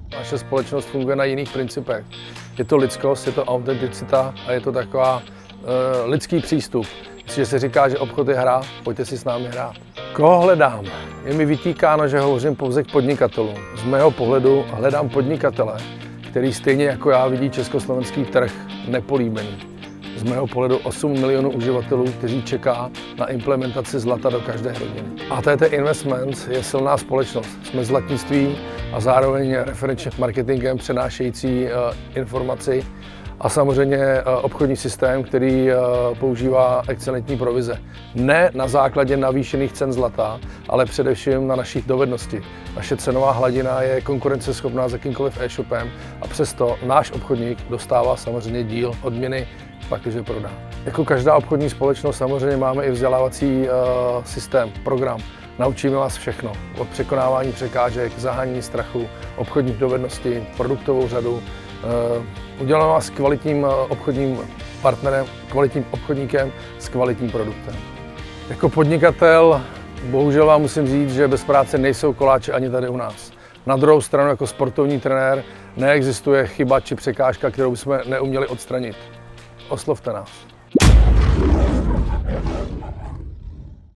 Naše společnost funguje na jiných principech. Je to lidskost, je to autenticita a je to taková lidský přístup. Jestliže se říká, že obchod je hra, pojďte si s námi hrát. Koho hledám? Je mi vytýkáno, že hovořím pouze k podnikatelům. Z mého pohledu hledám podnikatele, který stejně jako já vidí československý trh nepolíbený. Z mého pohledu 8 milionů uživatelů, kteří čeká na implementaci zlata do každé rodiny. ATT Investments je silná společnost. Jsme zlatnictví a zároveň referenčním marketingem přenášející informaci a samozřejmě obchodní systém, který používá excelentní provize. Ne na základě navýšených cen zlata, ale především na našich dovedností. Naše cenová hladina je konkurenceschopná s jakýmkoliv e-shopem a přesto náš obchodník dostává samozřejmě díl odměny, pakliže prodá. Jako každá obchodní společnost samozřejmě máme i vzdělávací systém, program. Naučíme vás všechno, od překonávání překážek, zahánění strachu, obchodních dovedností, produktovou řadu. Uděláme vás kvalitním obchodním partnerem, kvalitním obchodníkem s kvalitním produktem. Jako podnikatel bohužel vám musím říct, že bez práce nejsou koláče ani tady u nás. Na druhou stranu jako sportovní trenér neexistuje chyba či překážka, kterou bychom neuměli odstranit. Oslovte nás.